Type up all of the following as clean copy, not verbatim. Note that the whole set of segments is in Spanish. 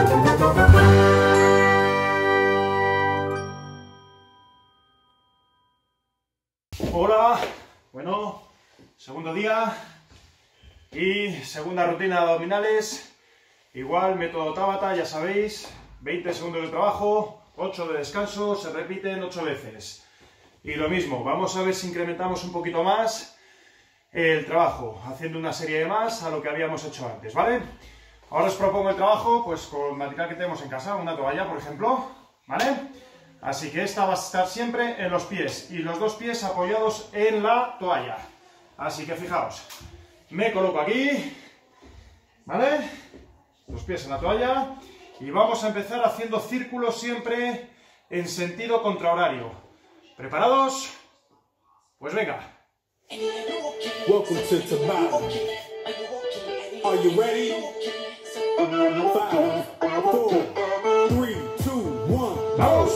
Hola, bueno, segundo día y segunda rutina de abdominales, igual método Tabata, ya sabéis, 20 segundos de trabajo, 8 de descanso, se repiten 8 veces. Y lo mismo, vamos a ver si incrementamos un poquito más el trabajo, haciendo una serie de más a lo que habíamos hecho antes, ¿vale? Ahora os propongo el trabajo, pues con material que tenemos en casa, una toalla, por ejemplo, ¿vale? Así que esta va a estar siempre en los pies y los dos pies apoyados en la toalla. Así que fijaos, me coloco aquí, ¿vale? Los pies en la toalla y vamos a empezar haciendo círculos siempre en sentido contrahorario. ¿Preparados? Pues venga. Welcome to Tabata. Are you ready? 5, 4, 3, 2, 1, ¡vamos!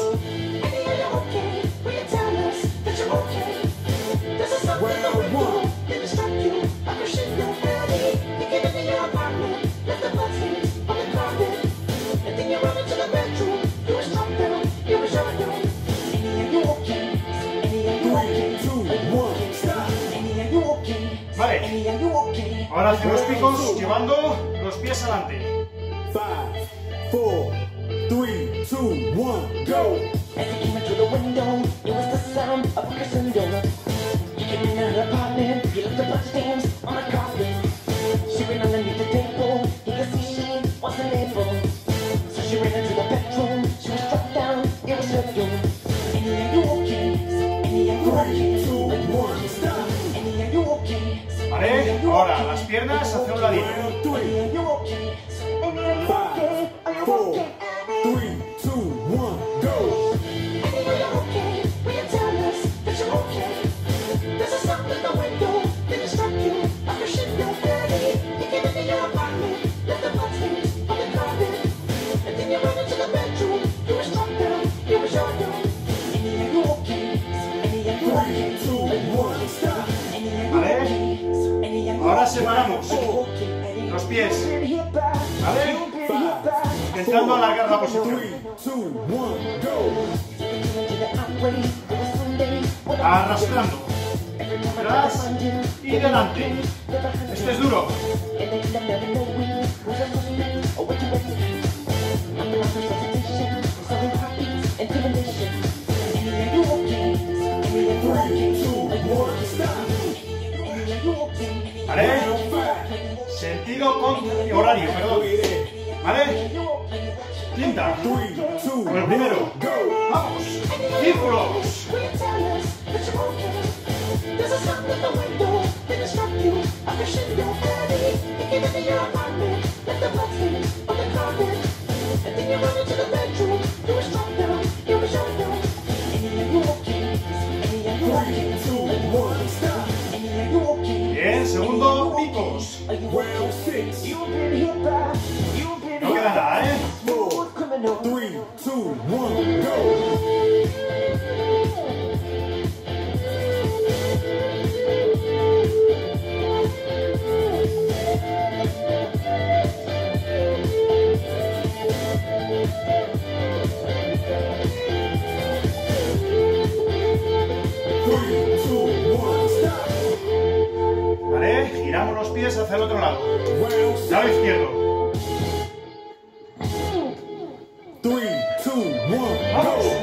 round 1. Vale, ahora hacemos picos llevando los pies adelante. 5, 4, 3, 2, 1, go! As he came into the window, it was the sound of a crescendo. He came in her apartment, he left a bunch of stains on the carpet. She ran underneath the table, he could see she wasn't able. So she ran into the bedroom, she was struck down, it was her doom. Annie, are you okay? Annie, are you okay? 3, 2, 1, stop! Annie, are you okay? Vale, ahora las piernas hacia un ladito. Round 3. Annie, are you okay? Annie, are you 5, okay? Are you 4, okay? 3, 2, 1, go! Vale, ahora separamos los pies, ¿vale? Intentando alargar la posición. 3, 2, 1, go! Arrastrando, atrás y delante. Este es duro. ¿Vale? Sentido horario, perdón. ¿Vale? Quinta. 3, 2, Con el primero. ¡Vamos! ¡Círculos! Bien, segundo, picos. round 6. No queda nada, ¿eh? 4, 3, 2, 1, go! Vale, giramos los pies hacia el otro lado. Round Lado izquierdo. 3, 2, 1, ¡Vamos! go!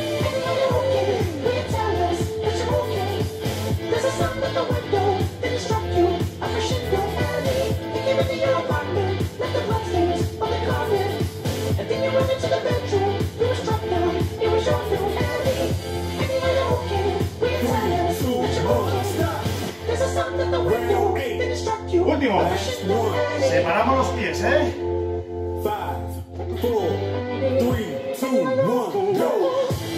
Último. Separamos los pies, ¿eh? 5, 4, 3, 2, 1, go!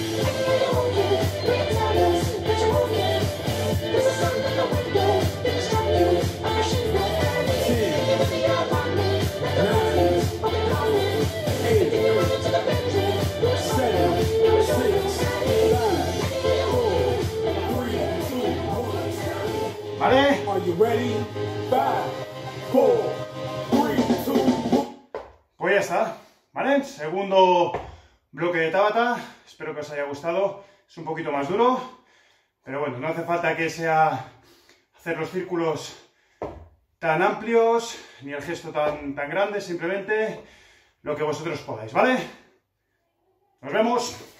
¿Vale? Are you ready? 5, 4, 3, 2, 1. Pues ya está. ¿vale? Segundo bloque de Tabata, espero que os haya gustado, es un poquito más duro, pero bueno, no hace falta que sea hacer los círculos tan amplios, ni el gesto tan grande, simplemente lo que vosotros podáis, ¿vale? Nos vemos.